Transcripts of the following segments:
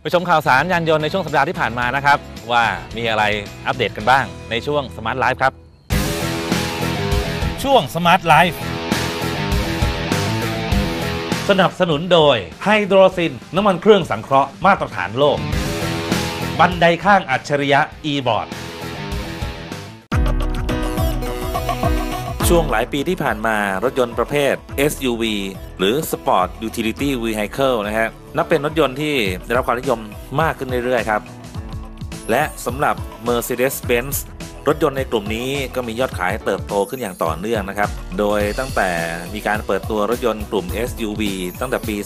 ไปชมข่าวสารยานยนต์ในช่วงสัปดาห์ที่ผ่านมานะครับว่ามีอะไรอัปเดตกันบ้างในช่วง Smart Life ครับช่วง Smart Life สนับสนุนโดยไฮโดรซินน้ำมันเครื่องสังเคราะห์มาตรฐานโลกบันไดข้างอัจฉริยะ e-board ช่วงหลายปีที่ผ่านมารถยนต์ประเภท SUV หรือ Sport Utility Vehicle นะฮะนับเป็นรถยนต์ที่ได้รับความนิยมมากขึ้นเรื่อยๆครับและสำหรับ Mercedes-Benz รถยนต์ในกลุ่มนี้ก็มียอดขายเติบโตขึ้นอย่างต่อเนื่องนะครับโดยตั้งแต่มีการเปิดตัวรถยนต์กลุ่ม SUV ตั้งแต่ปี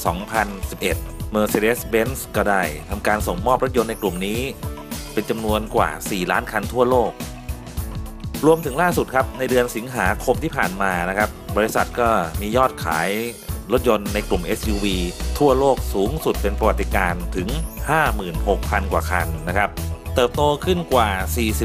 2011 Mercedes-Benz ก็ได้ทำการส่งมอบรถยนต์ในกลุ่มนี้เป็นจำนวนกว่า 4 ล้านคันทั่วโลกรวมถึงล่าสุดครับในเดือนสิงหาคมที่ผ่านมานะครับบริษัทก็มียอดขายรถยนต์ในกลุ่ม SUV ทั่วโลกสูงสุดเป็นประวัติการณ์ถึง 56,000 กว่าคันนะครับเติบโตขึ้นกว่า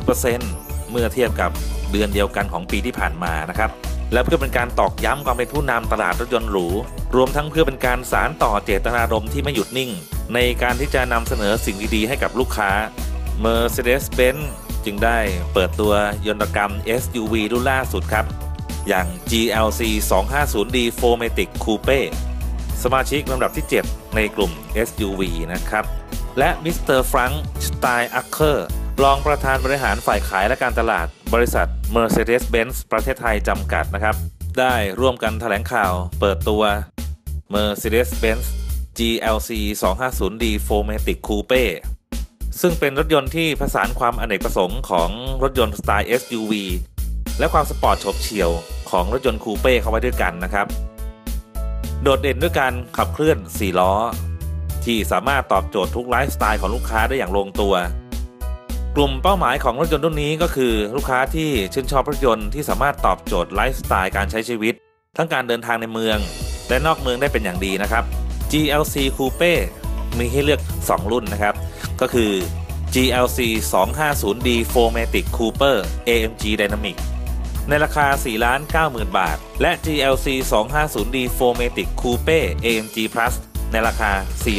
40% เมื่อเทียบกับเดือนเดียวกันของปีที่ผ่านมานะครับและเพื่อเป็นการตอกย้ำความเป็นผู้นำตลาดรถยนต์หรูรวมทั้งเพื่อเป็นการสานต่อเจตนารมณ์ที่ไม่หยุดนิ่งในการที่จะนำเสนอสิ่งดีๆให้กับลูกค้า Mercedes-Benz จึงได้เปิดตัวยนตกรรม SUV รุ่นล่าสุดครับอย่าง GLC 250D 4MATIC Coupe สมาชิกลำดับที่ 7 ในกลุ่ม SUV นะครับและมิสเตอร์ฟรังก์ สไตน์อัคเคอร์รองประธานบริหารฝ่ายขายและการตลาดบริษัท Mercedes-Benz ประเทศไทยจำกัดนะครับได้ร่วมกันแถลงข่าวเปิดตัว Mercedes-Benz GLC 250D 4MATIC Coupe ซึ่งเป็นรถยนต์ที่ผสานความอเนกประสงค์ของรถยนต์สไตล์ SUV และความสปอร์ตโฉบเฉี่ยวของรถยนต์คูเป้เข้าไว้ด้วยกันนะครับโดดเด่นด้วยการขับเคลื่อน4ล้อที่สามารถตอบโจทย์ทุกไลฟ์สไตล์ของลูกค้าได้อย่างลงตัวกลุ่มเป้าหมายของรถยนต์รุ่นนี้ก็คือลูกค้าที่ชื่นชอบรถยนต์ที่สามารถตอบโจทย์ไลฟ์สไตล์การใช้ชีวิตทั้งการเดินทางในเมืองและนอกเมืองได้เป็นอย่างดีนะครับ GLC Coupe มีให้เลือก2รุ่นนะครับก็คือ GLC 250D 4MATIC Coupe AMG Dynamic ในราคา 4,90,000 บาทและ GLC 250D 4MATIC Coupe AMG Plus ในราคา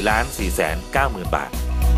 4,490,000 บาท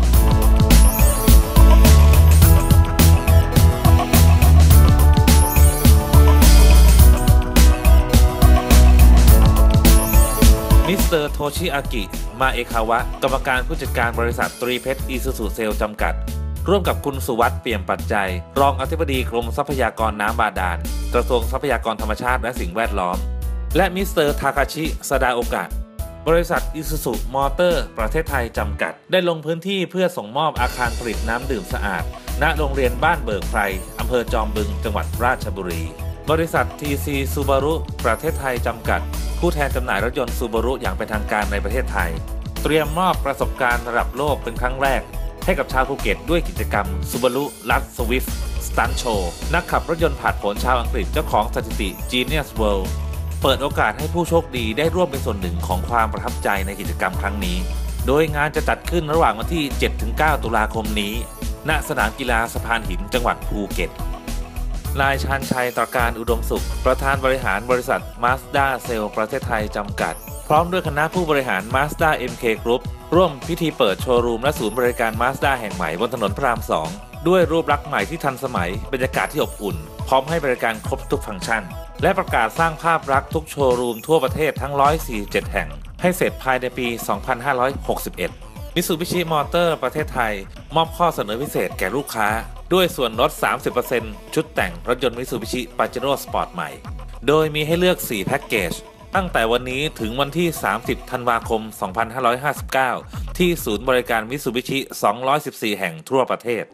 มิสเตอร์โทชิอากิ มาเอคาวะกรรมการผู้จัดการบริษัทตรีเพชรอิซูซุเซลจำกัดร่วมกับคุณสุวัฒน์เปี่ยมปัจจัยรองอธิบดีกรมทรัพยากรน้ำบาดาลกระทรวงทรัพยากรธรรมชาติและสิ่งแวดล้อมและมิสเตอร์ทาคาชิ ซาดาโอกะบริษัทอิซูซุมอเตอร์ประเทศไทยจำกัดได้ลงพื้นที่เพื่อส่งมอบอาคารผลิตน้ำดื่มสะอาดณโรงเรียนบ้านเบิกไพรอำเภอจอมบึงจังหวัดราชบุรีบริษัท TC Subaru ประเทศไทยจำกัดผู้แทนจำหน่ายรถยนต์ Subaru อย่างเป็นทางการในประเทศไทยเตรียมมอบประสบการณ์ระดับโลกเป็นครั้งแรกให้กับชาวภูเก็ตด้วยกิจกรรม Subaru Lux Swift Stunt Show นักขับรถยนต์ผาดโผนชาวอังกฤษเจ้าของสถิติ Genius World เปิดโอกาสให้ผู้โชคดีได้ร่วมเป็นส่วนหนึ่งของความประทับใจในกิจกรรมครั้งนี้โดยงานจะจัดขึ้นระหว่างวันที่ 7-9 ตุลาคมนี้ณสนามกีฬาสะพานหินจังหวัดภูเก็ตนายชาญชัยตระการอุดมสุขประธานบริหารบริษัท Mazda Cell ประเทศไทยจำกัดพร้อมด้วยคณะผู้บริหาร Mazda MK Group ร่วมพิธีเปิดโชว์รูมและศูนย์บริการ Mazda แห่งใหม่บนถนนพระราม 2ด้วยรูปลักษณ์ใหม่ที่ทันสมัยบรรยากาศที่อบอุ่นพร้อมให้บริการครบทุกฟังก์ชันและประกาศสร้างภาพลักษณ์ทุกโชว์รูมทั่วประเทศทั้ง147แห่งให้เสร็จภายในปี 2561 Mitsubishi Motors ประเทศไทยมอบข้อเสนอพิเศษแก่ลูกค้าด้วยส่วนลด 30% ชุดแต่งรถยนต์ Mitsubishi Pajero Sport ใหม่โดยมีให้เลือก 4 แพ็กเกจตั้งแต่วันนี้ถึงวันที่ 30 ธันวาคม 2559 ที่ศูนย์บริการ Mitsubishi 214 แห่งทั่วประเทศ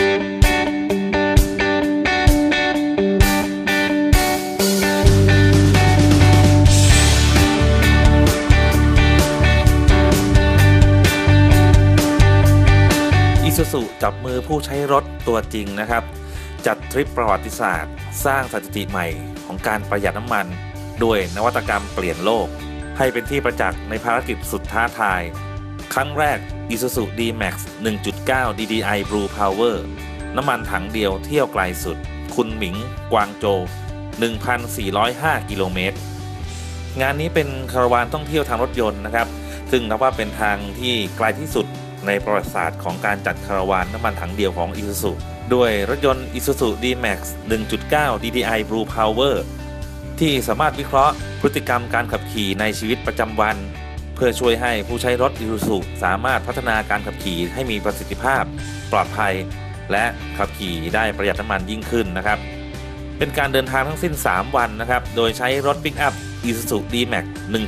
Isuzu จับมือผู้ใช้รถตัวจริงนะครับจัดทริปประวัติศาสตร์สร้างสถิติใหม่ของการประหยัดน้ำมันด้วยนวัตกรรมเปลี่ยนโลกให้เป็นที่ประจักษ์ในภารกิจสุดท้าทายครั้งแรก Isuzu D-Max 1.9 DDI Blue Power น้ำมันถังเดียวเที่ยวไกลสุดคุณหมิงกวางโจว 1,405 กิโลเมตร งานนี้เป็นคาราวานท่องเที่ยวทางรถยนต์นะครับซึ่งนับว่าเป็นทางที่ไกลที่สุดในประวัติศาสตร์ของการจัดคาราวานน้ำมันถังเดียวของ Isuzu ด้วยรถยนต์ Isuzu D-Max 1.9 DDI Blue Power ที่สามารถวิเคราะห์พฤติกรรมการขับขี่ในชีวิตประจำวันเพื่อช่วยให้ผู้ใช้รถ Isuzu สามารถพัฒนาการขับขี่ให้มีประสิทธิภาพปลอดภัยและขับขี่ได้ประหยัดน้ำมันยิ่งขึ้นนะครับเป็นการเดินทางทั้งสิ้น3วันนะครับโดยใช้รถปิกอัพ Isuzu D-Max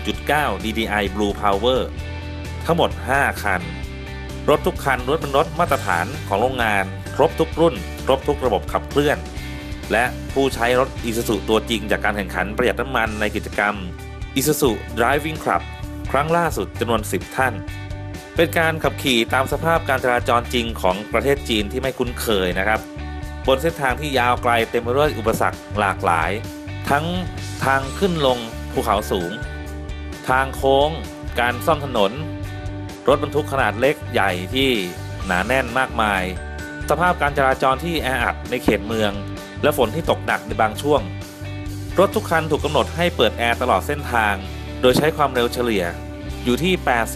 1.9 DDI Blue Power ทั้งหมด5คันรถทุกคันล้วนเป็นรถมาตรฐานของโรงงานครบทุกรุ่นครบทุกระบบขับเคลื่อนและผู้ใช้รถ Isuzu ตัวจริงจากการแข่งขันประหยัดน้ำมันในกิจกรรม Isuzu Driving Club ครั้งล่าสุดจำนวน10ท่านเป็นการขับขี่ตามสภาพการจราจรจริงของประเทศจีนที่ไม่คุ้นเคยนะครับบนเส้นทางที่ยาวไกลเต็มไปด้วยอุปสรรคหลากหลายทั้งทางขึ้นลงภูเขาสูงทางโค้งการซ่อมถนนรถบรรทุกขนาดเล็กใหญ่ที่หนาแน่นมากมายสภาพการจราจรที่แออัดในเขตเมืองและฝนที่ตกหนักในบางช่วงรถทุกคันถูกกำหนดให้เปิดแอร์ตลอดเส้นทางโดยใช้ความเร็วเฉลี่ยอยู่ที่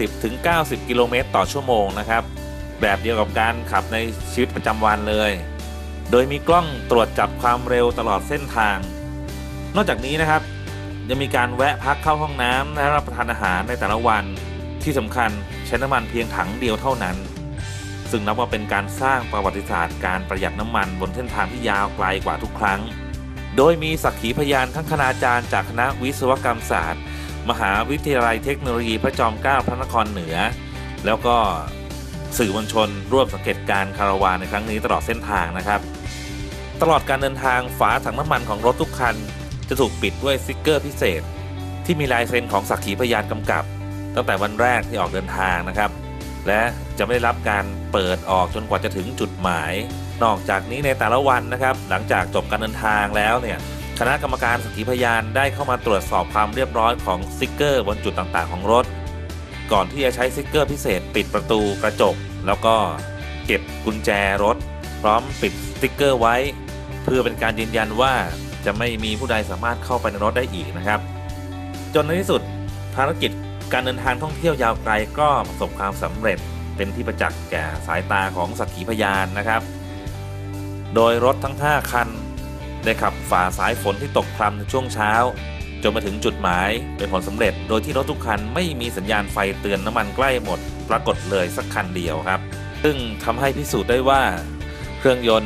80-90 กิโลเมตรต่อชั่วโมงนะครับแบบเดียวกับการขับในชีวิตประจำวันเลยโดยมีกล้องตรวจจับความเร็วตลอดเส้นทางนอกจากนี้นะครับยังมีการแวะพักเข้าห้องน้ำและรับประทานอาหารในแต่ละวันที่สำคัญใช้น้ำมันเพียงถังเดียวเท่านั้นซึ่งนับว่าเป็นการสร้างประวัติศาสตร์การประหยัดน้ำมันบนเส้นทางที่ยาวไกลกว่าทุกครั้งโดยมีสักขีพยานทั้งคณาจารย์จากคณะวิศวกรรมศาสตร์มหาวิทยาลัยเทคโนโลยีพระจอมเกล้าพระนครเหนือแล้วก็สื่อมวลชนร่วมสังเกตการคาราวานในครั้งนี้ตลอดเส้นทางนะครับตลอดการเดินทางฝาถังน้ำมันของรถทุกคันจะถูกปิดด้วยสติ๊กเกอร์พิเศษที่มีลายเซ็นของสักขีพยานกำกับตั้งแต่วันแรกที่ออกเดินทางนะครับและจะไม่ได้รับการเปิดออกจนกว่าจะถึงจุดหมายนอกจากนี้ในแต่ละวันนะครับหลังจากจบการเดินทางแล้วเนี่ยคณะกรรมการสักขีพยานได้เข้ามาตรวจสอบความเรียบร้อยของสติ๊กเกอร์บนจุดต่างๆของรถก่อนที่จะใช้สติ๊กเกอร์พิเศษปิดประตูกระจกแล้วก็เก็บกุญแจรถพร้อมปิดสติ๊กเกอร์ไว้เพื่อเป็นการยืนยันว่าจะไม่มีผู้ใดสามารถเข้าไปในรถได้อีกนะครับจนในที่สุดภารกิจการเดินทางท่องเที่ยวยาวไกลก็ประสบความสำเร็จเป็นที่ประจักษ์แก่สายตาของสักขีพยานนะครับโดยรถทั้ง5คันได้ขับฝ่าสายฝนที่ตกพรำในช่วงเช้าจนมาถึงจุดหมายเป็นผลสำเร็จโดยที่รถทุกคันไม่มีสัญญาณไฟเตือนน้ำมันใกล้หมดปรากฏเลยสักคันเดียวครับซึ่งทำให้พิสูจน์ได้ว่าเครื่องยนต์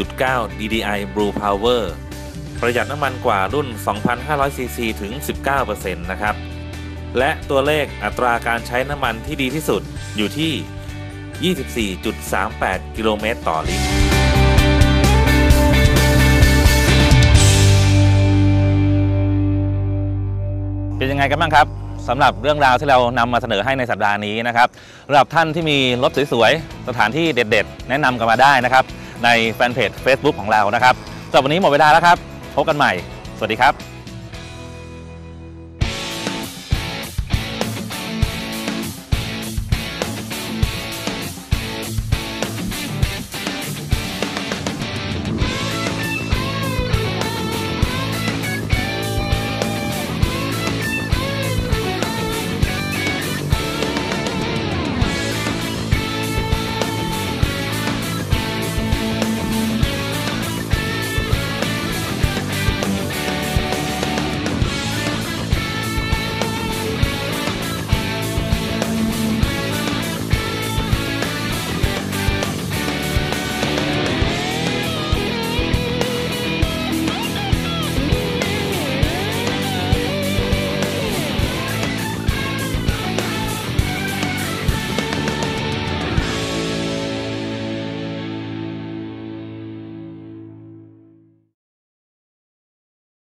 1.9 DDI Blue Power ประหยัดน้ำมันกว่ารุ่น 2,500 ซีซีถึง 19% นะครับและตัวเลขอัตราการใช้น้ำมันที่ดีที่สุดอยู่ที่ 24.38 กิโลเมตรต่อลิตรเป็นยังไงกันบ้างครับสำหรับเรื่องราวที่เรานำมาเสนอให้ในสัปดาห์นี้นะครับสำหรับท่านที่มีรถสวยๆสถานที่เด็ดๆแนะนำกันมาได้นะครับในแฟนเพจ Facebook ของเรานะครับสำหรับวันนี้หมดเวลาแล้วครับพบกันใหม่สวัสดีครับ